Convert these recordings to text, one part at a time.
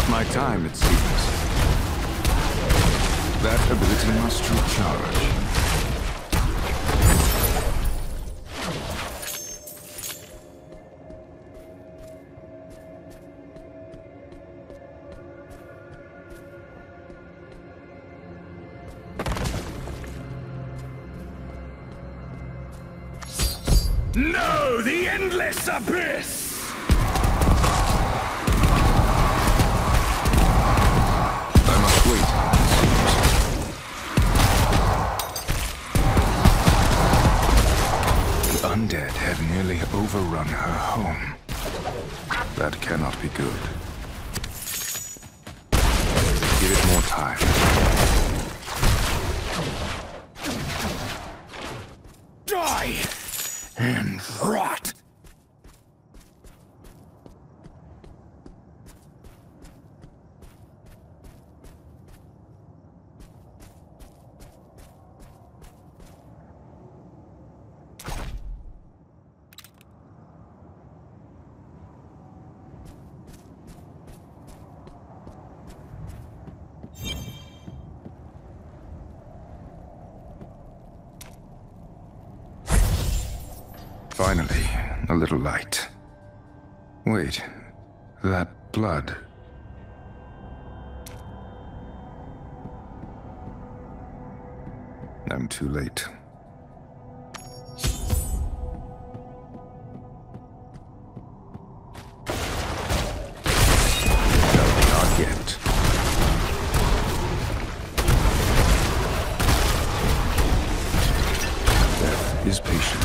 my time, it seems. That ability must recharge. No, the endless abyss! I must wait. The undead have nearly overrun her home. That cannot be good. Give it more time. Die! And rot! Finally, a little light. Wait, that blood. I'm too late. No, not yet. Death is patient.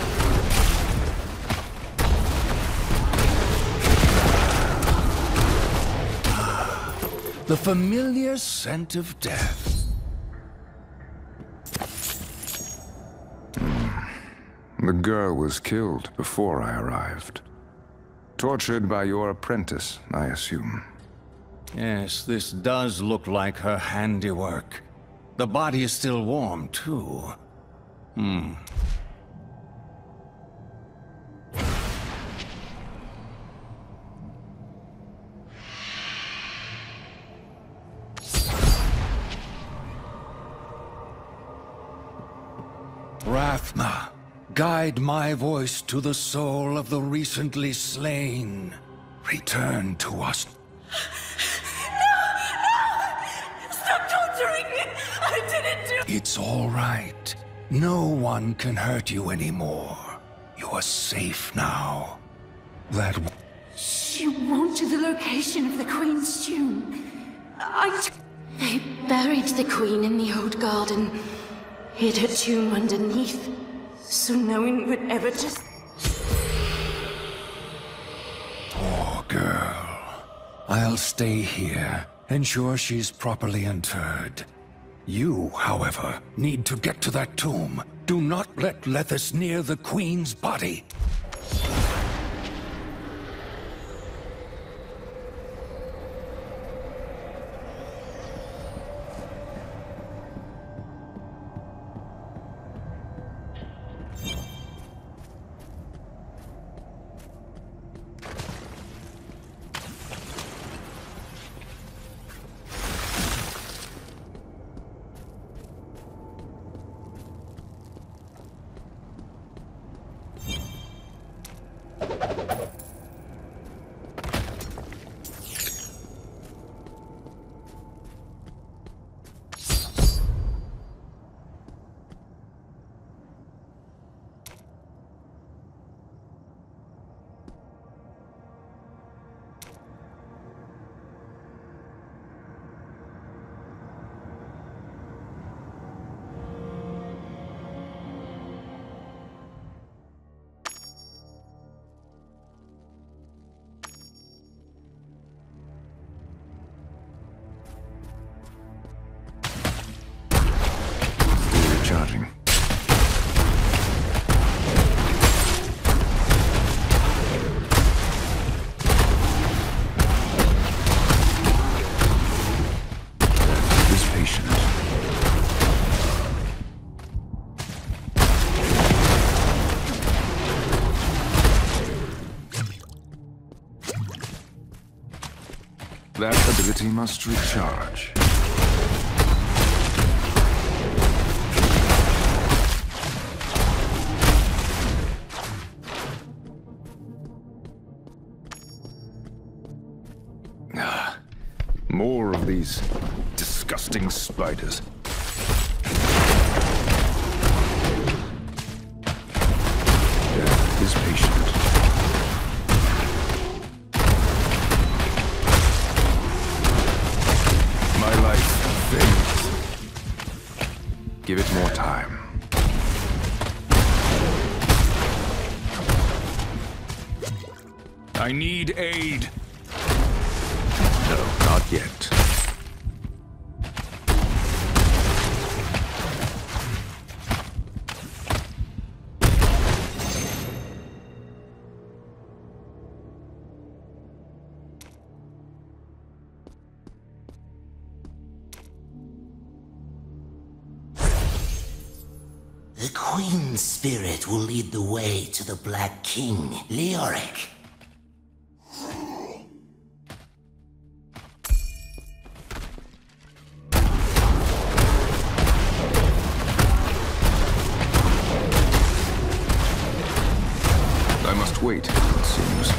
The familiar scent of death. The girl was killed before I arrived. Tortured by your apprentice, I assume. Yes, this does look like her handiwork. The body is still warm, too. Rathma, guide my voice to the soul of the recently slain. Return to us. Stop torturing me! I didn't do— It's all right. No one can hurt you anymore. You are safe now. She won't to the location of the Queen's tomb. They buried the Queen in the old garden. Hid her tomb underneath, so no one would ever just— Poor girl. I'll stay here, ensure she's properly interred. You, however, need to get to that tomb. Do not let Lethis near the Queen's body. That ability must recharge. More of these disgusting spiders. Death is patient. My life fades. Give it more time. I need aid. No, not yet. The Queen's spirit will lead the way to the Black King, Leoric. I must wait, it seems.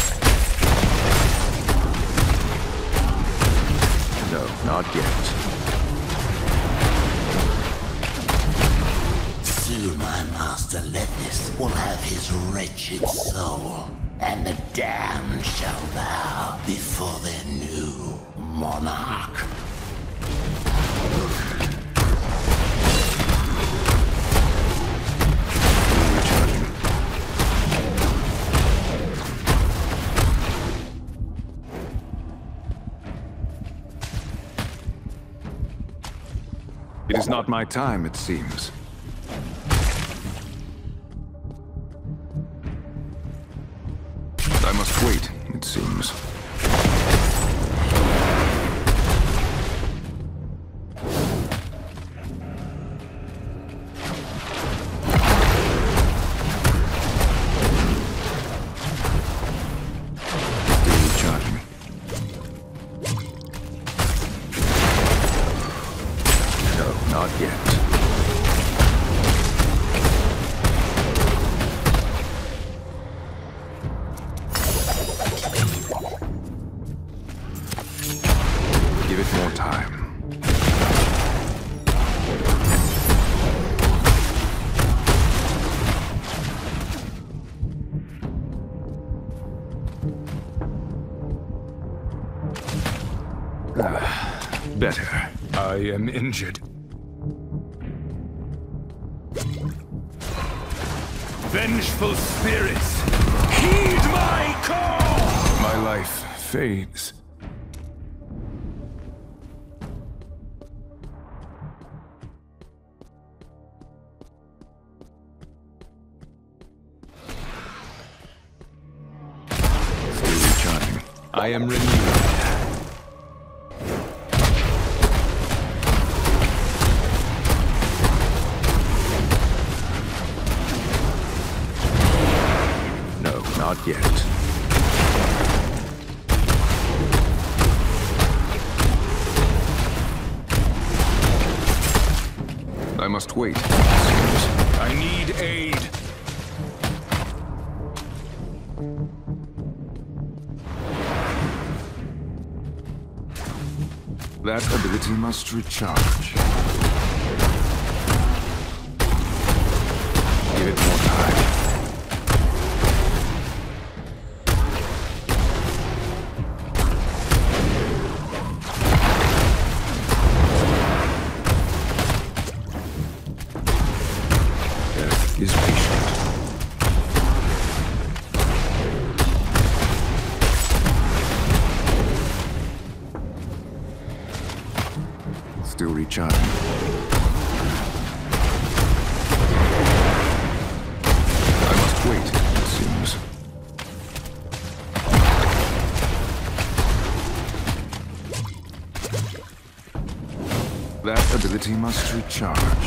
No, not yet. Soon my master Lethis will have his wretched soul, and the damned shall bow before their new monarch. It is not my time, it seems. I must wait, it seems. Still recharging. No, not yet. Give it more time. Better. I am injured. Vengeful spirits, heed my call! My life fades. Still recharging. I am renewed. No, not yet. I must wait. I need aid. That ability must recharge. Give it more time. Death is patient. Still recharging. I must wait, it seems. That ability must recharge.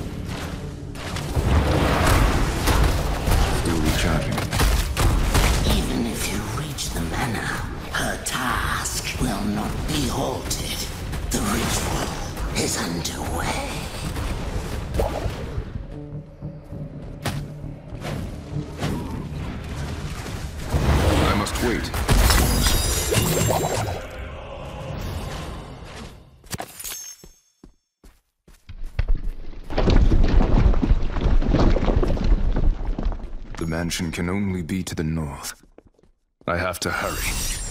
Still recharging. way. I must wait. The mansion can only be to the north. I have to hurry.